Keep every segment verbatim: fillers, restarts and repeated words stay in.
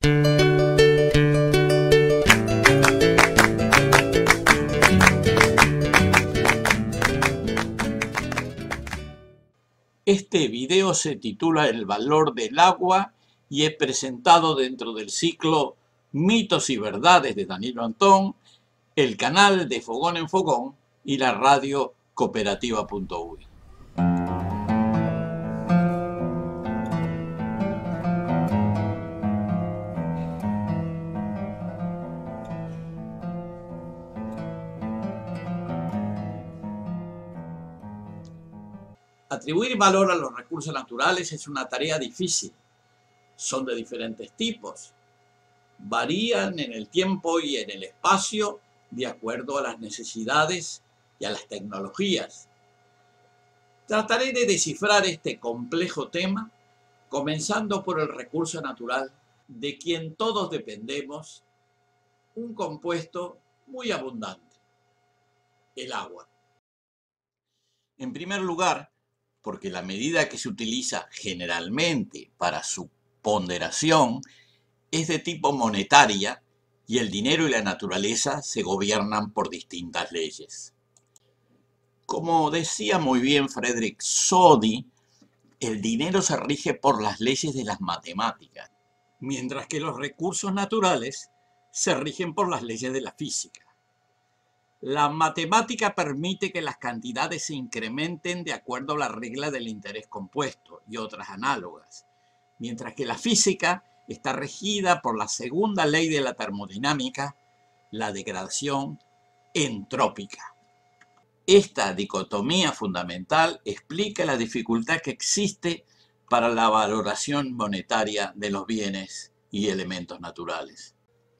Este video se titula El valor del agua y es presentado dentro del ciclo Mitos y Verdades de Danilo Antón, el canal de Fogón en Fogón y la radio cooperativa punto u i. Atribuir valor a los recursos naturales es una tarea difícil. Son de diferentes tipos. Varían en el tiempo y en el espacio de acuerdo a las necesidades y a las tecnologías. Trataré de descifrar este complejo tema, comenzando por el recurso natural de quien todos dependemos, un compuesto muy abundante, el agua. En primer lugar, porque la medida que se utiliza generalmente para su ponderación es de tipo monetaria y el dinero y la naturaleza se gobiernan por distintas leyes. Como decía muy bien Frederick Soddy, el dinero se rige por las leyes de las matemáticas, mientras que los recursos naturales se rigen por las leyes de la física. La matemática permite que las cantidades se incrementen de acuerdo a la regla del interés compuesto y otras análogas, mientras que la física está regida por la segunda ley de la termodinámica, la degradación entrópica. Esta dicotomía fundamental explica la dificultad que existe para la valoración monetaria de los bienes y elementos naturales.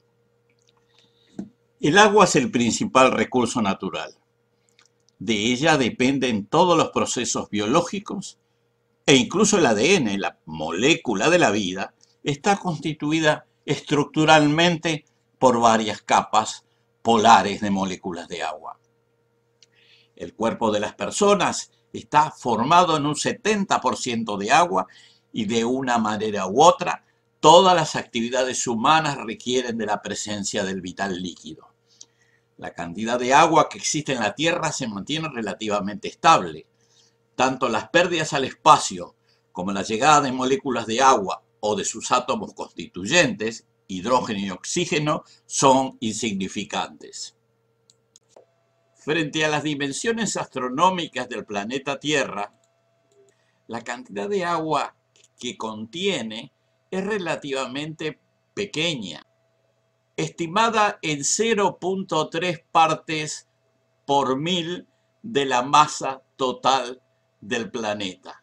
El agua es el principal recurso natural. De ella dependen todos los procesos biológicos e incluso el A D N, la molécula de la vida, está constituida estructuralmente por varias capas polares de moléculas de agua. El cuerpo de las personas está formado en un setenta por ciento de agua y de una manera u otra todas las actividades humanas requieren de la presencia del vital líquido. La cantidad de agua que existe en la Tierra se mantiene relativamente estable. Tanto las pérdidas al espacio como la llegada de moléculas de agua o de sus átomos constituyentes, hidrógeno y oxígeno, son insignificantes. Frente a las dimensiones astronómicas del planeta Tierra, la cantidad de agua que contiene es relativamente pequeña, estimada en cero punto tres partes por mil de la masa total del planeta.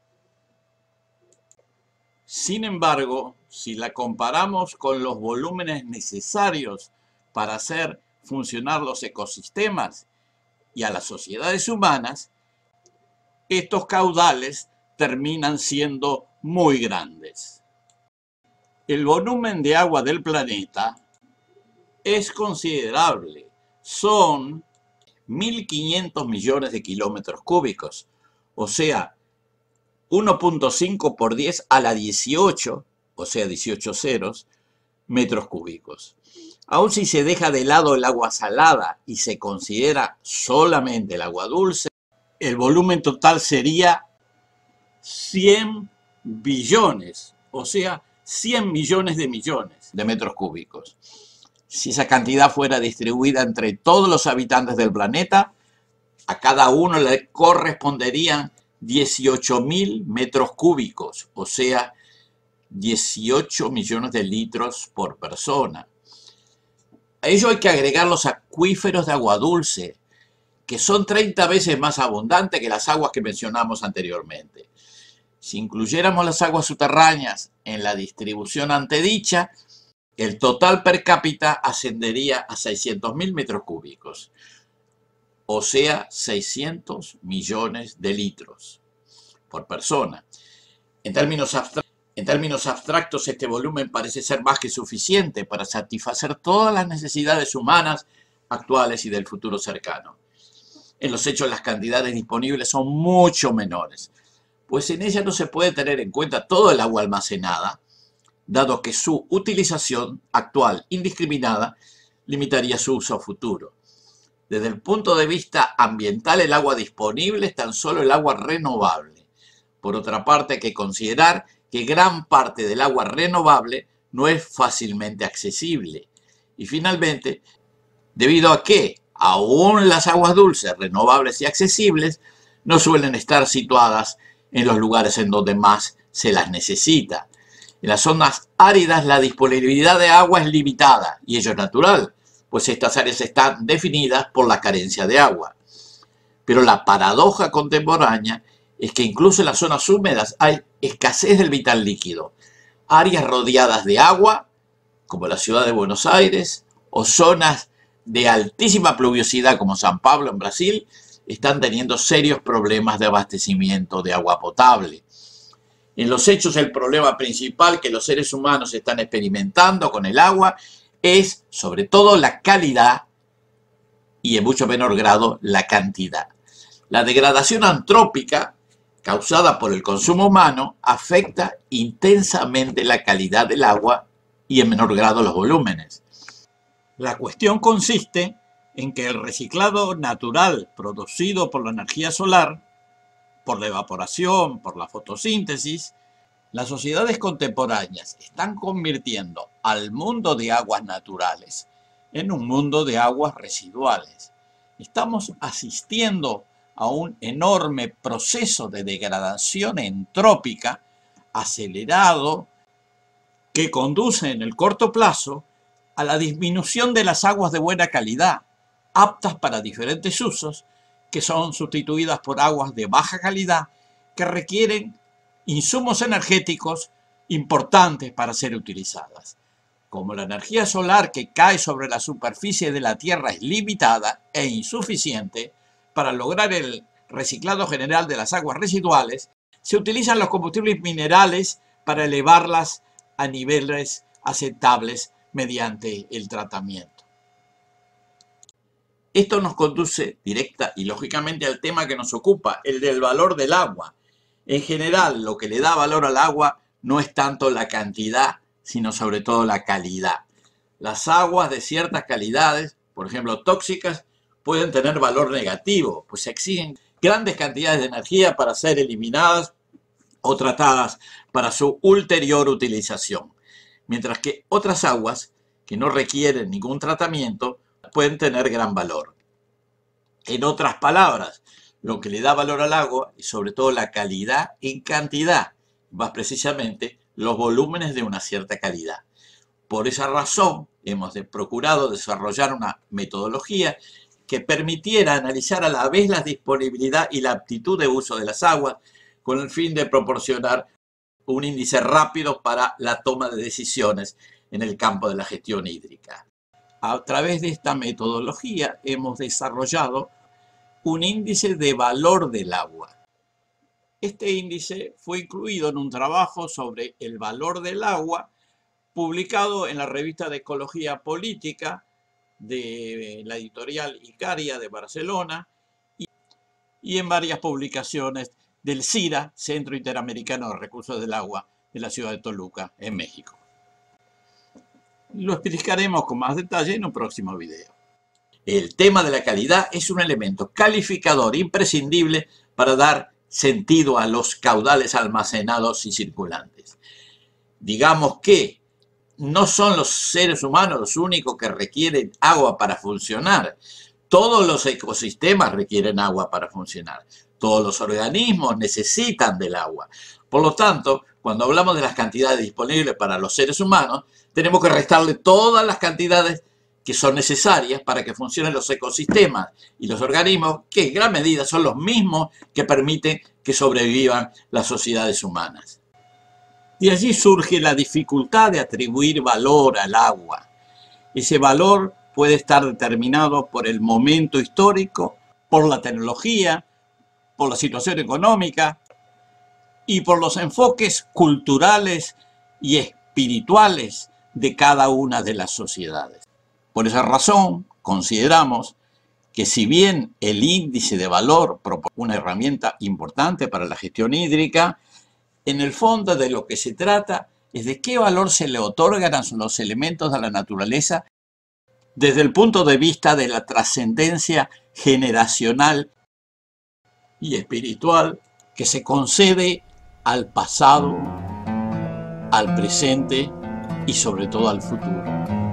Sin embargo, si la comparamos con los volúmenes necesarios para hacer funcionar los ecosistemas y a las sociedades humanas, estos caudales terminan siendo muy grandes. El volumen de agua del planeta es considerable. Son mil quinientos millones de kilómetros cúbicos, o sea, uno punto cinco por diez a la dieciocho, o sea, dieciocho ceros, metros cúbicos. Aun si se deja de lado el agua salada y se considera solamente el agua dulce, el volumen total sería cien billones, o sea, cien millones de millones de metros cúbicos. Si esa cantidad fuera distribuida entre todos los habitantes del planeta, a cada uno le corresponderían dieciocho mil metros cúbicos, o sea, dieciocho millones de litros por persona. A ello hay que agregar los acuíferos de agua dulce, que son treinta veces más abundantes que las aguas que mencionamos anteriormente. Si incluyéramos las aguas subterráneas en la distribución antedicha, el total per cápita ascendería a seiscientos mil metros cúbicos, o sea, seiscientos millones de litros por persona. En términos abstractos, En términos abstractos, este volumen parece ser más que suficiente para satisfacer todas las necesidades humanas actuales y del futuro cercano. En los hechos, las cantidades disponibles son mucho menores, pues en ella no se puede tener en cuenta todo el agua almacenada, dado que su utilización actual indiscriminada limitaría su uso futuro. Desde el punto de vista ambiental, el agua disponible es tan solo el agua renovable. Por otra parte, hay que considerar que gran parte del agua renovable no es fácilmente accesible. Y finalmente, debido a que aún las aguas dulces, renovables y accesibles, no suelen estar situadas en los lugares en donde más se las necesita. En las zonas áridas la disponibilidad de agua es limitada, y ello es natural, pues estas áreas están definidas por la carencia de agua. Pero la paradoja contemporánea es que incluso en las zonas húmedas hay escasez del vital líquido. Áreas rodeadas de agua, como la ciudad de Buenos Aires, o zonas de altísima pluviosidad como San Pablo en Brasil, están teniendo serios problemas de abastecimiento de agua potable. En los hechos, el problema principal que los seres humanos están experimentando con el agua es, sobre todo, la calidad y, en mucho menor grado, la cantidad. La degradación antrópica causada por el consumo humano afecta intensamente la calidad del agua y, en menor grado, los volúmenes. La cuestión consiste en que el reciclado natural producido por la energía solar, por la evaporación, por la fotosíntesis, las sociedades contemporáneas están convirtiendo al mundo de aguas naturales en un mundo de aguas residuales. Estamos asistiendo a un enorme proceso de degradación entrópica acelerado que conduce en el corto plazo a la disminución de las aguas de buena calidad, aptas para diferentes usos, que son sustituidas por aguas de baja calidad que requieren insumos energéticos importantes para ser utilizadas. Como la energía solar que cae sobre la superficie de la Tierra es limitada e insuficiente para lograr el reciclado general de las aguas residuales, se utilizan los combustibles minerales para elevarlas a niveles aceptables mediante el tratamiento. Esto nos conduce directa y lógicamente al tema que nos ocupa, el del valor del agua. En general, lo que le da valor al agua no es tanto la cantidad, sino sobre todo la calidad. Las aguas de ciertas calidades, por ejemplo tóxicas, pueden tener valor negativo, pues se exigen grandes cantidades de energía para ser eliminadas o tratadas para su ulterior utilización. Mientras que otras aguas, que no requieren ningún tratamiento, pueden tener gran valor. En otras palabras, lo que le da valor al agua es sobre todo la calidad en cantidad, más precisamente los volúmenes de una cierta calidad. Por esa razón, hemos procurado desarrollar una metodología que permitiera analizar a la vez la disponibilidad y la aptitud de uso de las aguas, con el fin de proporcionar un índice rápido para la toma de decisiones en el campo de la gestión hídrica. A través de esta metodología hemos desarrollado un índice de valor del agua. Este índice fue incluido en un trabajo sobre el valor del agua publicado en la revista de Ecología Política de la editorial Icaria de Barcelona y, y en varias publicaciones del CIRA, Centro Interamericano de Recursos del Agua, de la ciudad de Toluca, en México. Lo explicaremos con más detalle en un próximo video. El tema de la calidad es un elemento calificador imprescindible para dar sentido a los caudales almacenados y circulantes. Digamos que no son los seres humanos los únicos que requieren agua para funcionar. Todos los ecosistemas requieren agua para funcionar. Todos los organismos necesitan del agua. Por lo tanto, cuando hablamos de las cantidades disponibles para los seres humanos, tenemos que restarle todas las cantidades que son necesarias para que funcionen los ecosistemas y los organismos, que en gran medida son los mismos que permiten que sobrevivan las sociedades humanas. De allí surge la dificultad de atribuir valor al agua. Ese valor puede estar determinado por el momento histórico, por la tecnología, por la situación económica y por los enfoques culturales y espirituales de cada una de las sociedades. Por esa razón, consideramos que si bien el índice de valor propone una herramienta importante para la gestión hídrica, en el fondo de lo que se trata es de qué valor se le otorgan a los elementos de la naturaleza desde el punto de vista de la trascendencia generacional y espiritual que se concede al pasado, al presente y sobre todo al futuro.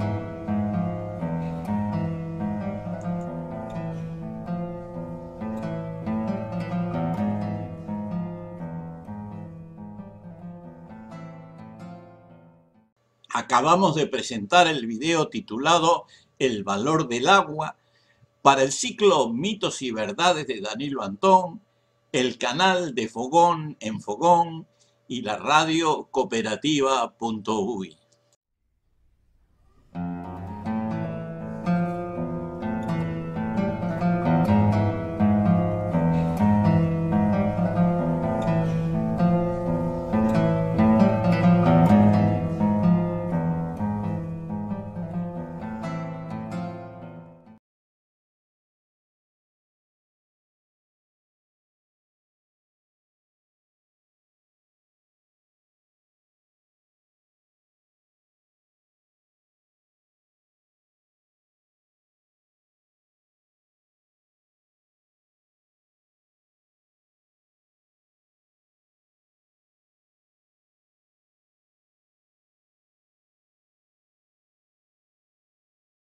Acabamos de presentar el video titulado El valor del agua para el ciclo Mitos y Verdades de Danilo Antón, el canal de Fogón en Fogón y la radio cooperativa punto uy.